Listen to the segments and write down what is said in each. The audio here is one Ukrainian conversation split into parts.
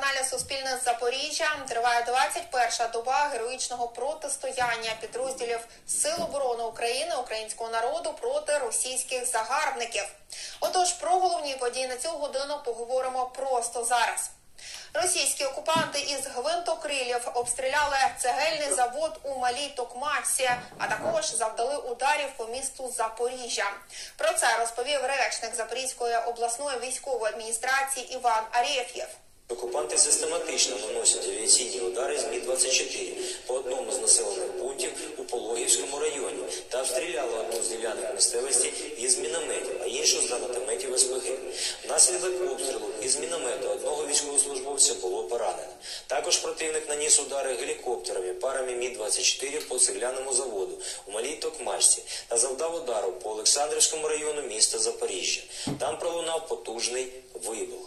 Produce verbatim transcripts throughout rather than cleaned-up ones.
телеканалі Суспільне з Запоріжжя. Триває двадцять перша доба героїчного протистояння підрозділів Сил оборони України, українського народу проти російських загарбників. Отож, про головні події на цю годину поговоримо просто зараз. Російські окупанти із гвинтокрилів обстріляли цегельний завод у Малій Токмачці, а також завдали ударів по місту Запоріжжя. Про це розповів речник Запорізької обласної військової адміністрації Іван Арєф'єв. Окупанти систематично наносять авіаційні удари з Мі двадцять чотири по одному з населених пунктів у Пологівському районі та обстріляли одну з ділянок місцевості із мінометів, а іншу з гранатометів ес пе ге. Внаслідок обстрілу із міномету одного військовослужбовця було поранено. Також противник наніс удари гелікоптерами парами Мі двадцять чотири по цегляному заводу у Малій Токмачці та завдав удару по Олександрівському району міста Запоріжжя. Там пролунав потужний вибух.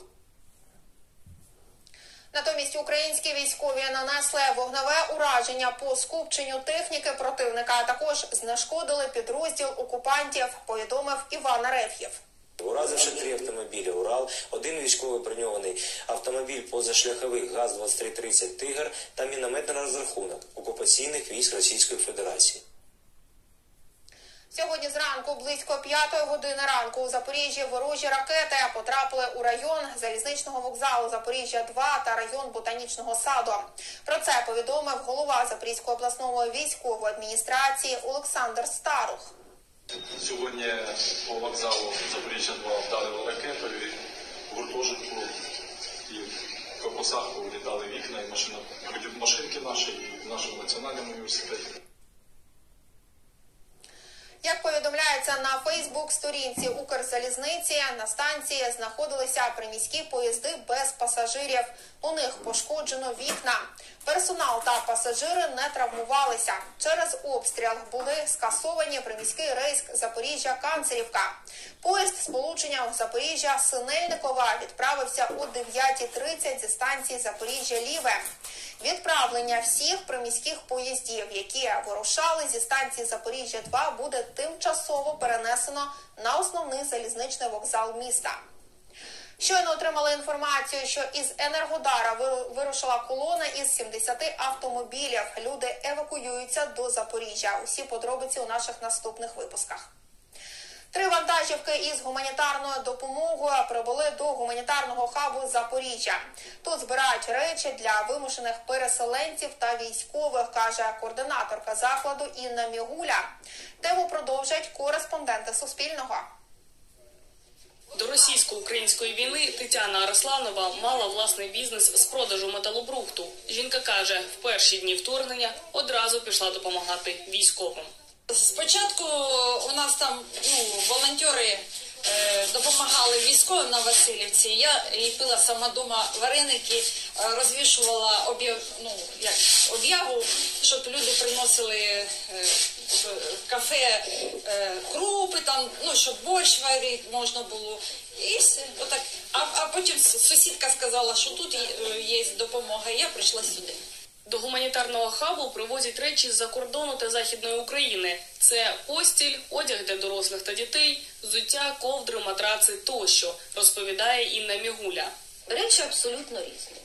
Натомість українські військові нанесли вогневе ураження по скупченню техніки противника, а також знешкодили підрозділ окупантів, повідомив Іван Арєф'єв. Уразивши три автомобілі «Урал», один військовий броньований автомобіль позашляховий ГАЗ двадцять три тридцять «Тигр» та мінометний розрахунок окупаційних військ Російської Федерації. Сьогодні зранку, близько п'ятої години ранку, у Запоріжжі ворожі ракети потрапили у район залізничного вокзалу Запоріжжя-два та район Ботанічного саду. Про це повідомив голова Запорізької обласної військової адміністрації Олександр Старух. Сьогодні по вокзалу Запоріжжя-два вдарили ракетою, в гуртожитку і в корпусах повилітали вікна і машина, машинки наші і в нашому національному університеті. Як повідомляється на Фейсбук-сторінці Укрзалізниці, на станції знаходилися приміські поїзди без пасажирів. У них пошкоджено вікна. Персонал та пасажири не травмувалися. Через обстріл були скасовані приміський рейс Запоріжжя-Канцерівка. Поїзд сполучення Запоріжжя-Синельникова відправився о дев'ятій тридцять зі станції Запоріжжя-Ліве. Відправлення всіх приміських поїздів, які вирушали зі станції Запоріжжя-два, буде тимчасово перенесено на основний залізничний вокзал міста. Щойно отримали інформацію, що із Енергодара вирушила колона із сімдесяти автомобілів. Люди евакуюються до Запоріжжя. Усі подробиці у наших наступних випусках. Три вантажівки із гуманітарною допомогою прибули до гуманітарного хабу Запоріжжя. Тут збирають речі для вимушених переселенців та військових, каже координаторка закладу Інна Мігуля. Тему продовжать кореспонденти Суспільного. До російсько-української війни Тетяна Арасланова мала власний бізнес з продажу металобрухту. Жінка каже, в перші дні вторгнення одразу пішла допомагати військовим. Спочатку у нас там ну, волонтери е, допомагали військовим на Васильівці. Я ліпила сама дома вареники, розвішувала об'яв, ну, як, об'яву, щоб люди приносили е, в кафе е, крупи, там, ну, щоб борщ варити можна було. І все. Отак. А, а потім сусідка сказала, що тут є допомога, і я прийшла сюди. До гуманітарного хабу привозять речі з-за кордону та Західної України. Це постіль, одяг для дорослих та дітей, взуття, ковдри, матраци тощо, розповідає Інна Мігуля. Речі абсолютно різні.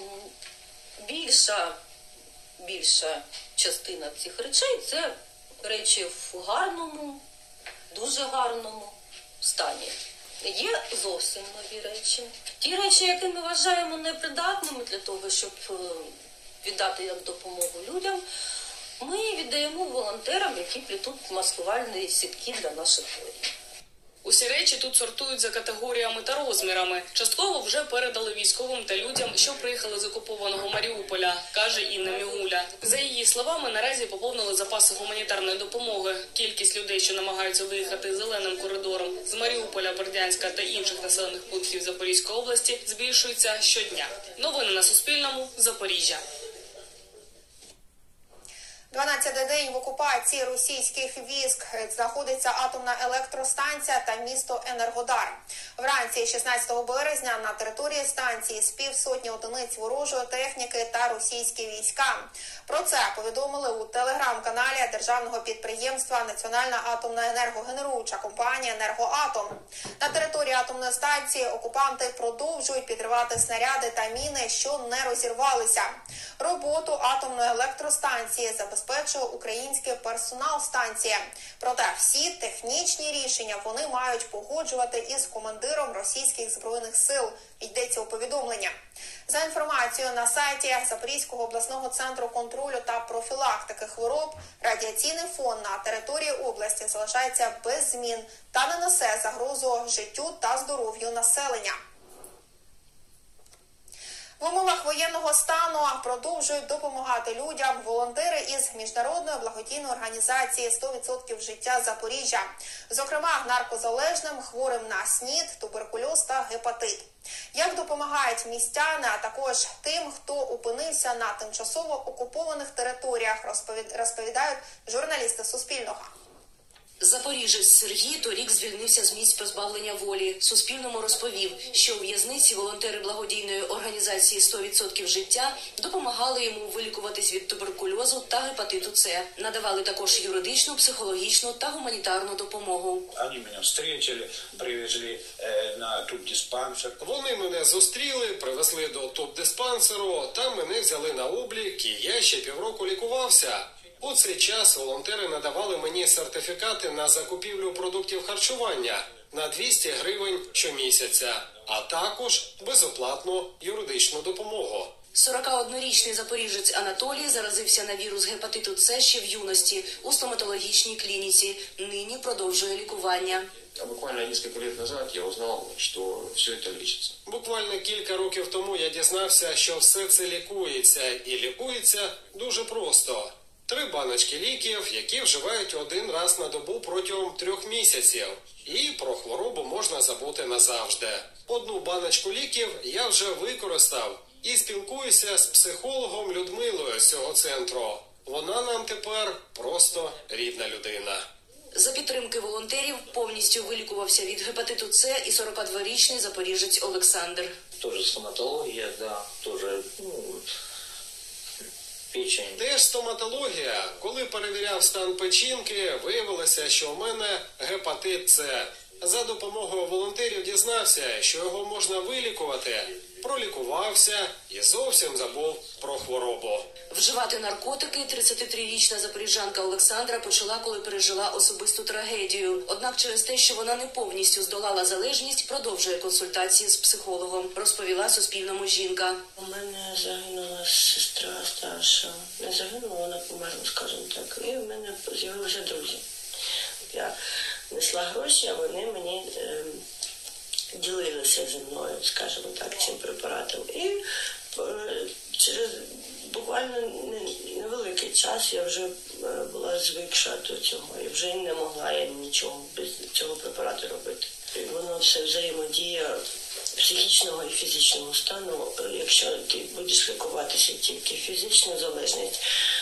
Більша, більша частина цих речей – це речі в гарному, дуже гарному стані. Є зовсім нові речі. Ті речі, які ми вважаємо непридатними для того, щоб віддати як допомогу людям, ми віддаємо волонтерам, які плетуть маскувальні сітки для наших воїнів. Усі речі тут сортують за категоріями та розмірами. Частково вже передали військовим та людям, що приїхали з окупованого Маріуполя, каже Інна Мігуля. За її словами, наразі поповнили запаси гуманітарної допомоги. Кількість людей, що намагаються виїхати зеленим коридором з Маріуполя, Бердянська та інших населених пунктів Запорізької області, збільшується щодня. Новини на Суспільному. Запоріжжя. дванадцятий день в окупації російських військ знаходиться атомна електростанція та місто Енергодар. Вранці шістнадцятого березня на території станції з півсотні одиниць ворожої техніки та російські війська. Про це повідомили у телеграм-каналі державного підприємства Національна атомна енергогенеруюча компанія «Енергоатом». На території атомної станції окупанти продовжують підривати снаряди та міни, що не розірвалися. Роботу атомної електростанції забезпечує український персонал станції. Проте всі технічні рішення вони мають погоджувати із командиром російських збройних сил, йдеться у повідомленні. За інформацією на сайті Запорізького обласного центру контролю та профілактики хвороб, радіаційний фон на території області залишається без змін та не несе загрозу життю та здоров'ю населення. В умовах воєнного стану продовжують допомагати людям волонтери із міжнародної благодійної організації «сто відсотків життя Запоріжжя», зокрема наркозалежним, хворим на СНІД, туберкульоз та гепатит. Як допомагають містяни, а також тим, хто опинився на тимчасово окупованих територіях, розповідають журналісти Суспільного. Запоріжець Сергій торік звільнився з місць позбавлення волі. Суспільному розповів, що у в'язниці волонтери благодійної організації «сто відсотків життя» допомагали йому вилікуватись від туберкульозу та гепатиту С. Надавали також юридичну, психологічну та гуманітарну допомогу. Вони мене зустріли, привезли на тубдиспансер. Вони мене зустріли, привезли до тубдиспансеру, там мене взяли на облік, і я ще півроку лікувався. У цей час волонтери надавали мені сертифікати на закупівлю продуктів харчування на двісті гривень щомісяця, а також безоплатну юридичну допомогу. сорокаоднорічний запоріжець Анатолій заразився на вірус гепатиту С ще в юності у стоматологічній клініці. Нині продовжує лікування. Буквально кілька років назад я узнав, що все це лічиться. Буквально кілька років тому я дізнався, що все це лікується. І лікується дуже просто. Три баночки ліків, які вживають один раз на добу протягом трьох місяців. І про хворобу можна забути назавжди. Одну баночку ліків я вже використав і спілкуюся з психологом Людмилою з цього центру. Вона нам тепер просто рідна людина. За підтримки волонтерів повністю вилікувався від гепатиту С і сорокадворічний запоріжець Олександр. Тоже стоматологія, да, тоже, ну, печень. Теж стоматологія. Коли перевіряв стан печінки, виявилося, що у мене гепатит С. За допомогою волонтерів дізнався, що його можна вилікувати. Пролікувався і зовсім забув про хворобу. Вживати наркотики тридцятитрирічна запоріжанка Олександра почала, коли пережила особисту трагедію. Однак через те, що вона не повністю здолала залежність, продовжує консультації з психологом, розповіла Суспільному жінка. У мене загинула сестра старша. Не загинула, вона померла, скажімо так. І в мене з'явилися друзі. Я несла гроші, а вони мені е, ділилися зі мною, скажімо так, цим препаратом. І е, через буквально невеликий час я вже е, була звикша до цього. І вже не могла я нічого без цього препарату робити. І воно все взаємодія психічного і фізичного стану. Якщо ти будеш лікуватися тільки фізичну залежність,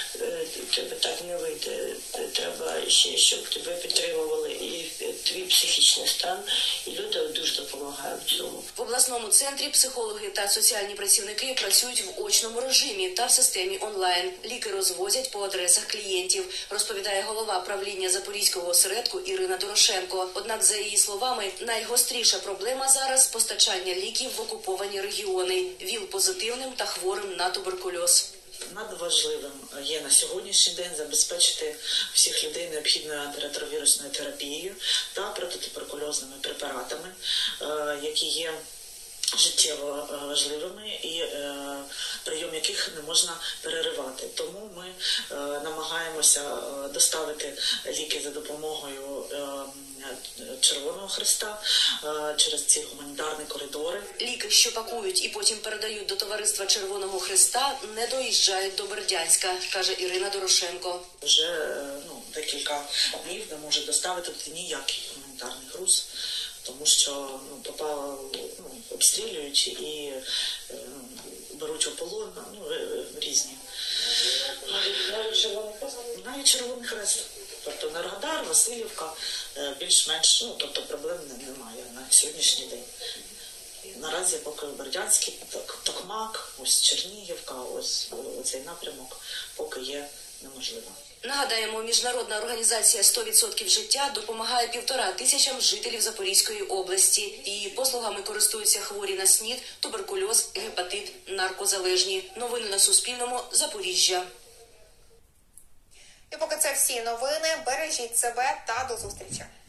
тебе так не вийде. Треба ще, щоб тебе підтримували і твій психічний стан. І люди дуже допомагають в цьому. В обласному центрі психологи та соціальні працівники працюють в очному режимі та в системі онлайн. Ліки розвозять по адресах клієнтів, розповідає голова правління Запорізького осередку Ірина Дорошенко. Однак, за її словами, найгостріша проблема зараз – постачання ліків в окуповані регіони – ВІЛ-позитивним та хворим на туберкульоз. Надважливим є на сьогоднішній день забезпечити всіх людей необхідною антиретровірусною терапією та протитуберкульозними препаратами, які є життєво важливими і е, прийом яких не можна переривати. Тому ми е, намагаємося доставити ліки за допомогою е, Червоного Хреста е, через ці гуманітарні коридори. Ліки, що пакують і потім передають до товариства Червоного Хреста, не доїжджають до Бердянська, каже Ірина Дорошенко. Вже е, ну, декілька днів не може доставити ніякий гуманітарний груз, тому що ну, попало, ну, обстрілюють і е, беруть у полон, ну, е, е, різні. Навіть Червоний Хрест? Навіть Червоний Хрест. Тобто Енергодар, Василівка, е, більш-менш, ну, тобто проблем не- немає на сьогоднішній день. Наразі поки Бердянський, Ток- Токмак, ось Чернігівка, ось е, цей напрямок поки є неможливим. Нагадаємо, міжнародна організація сто відсотків життя допомагає півтора тисячам жителів Запорізької області. Її послугами користуються хворі на СНІД, туберкульоз, гепатит, наркозалежні. Новини на Суспільному. Запоріжжя. І поки це всі новини, бережіть себе та до зустрічі.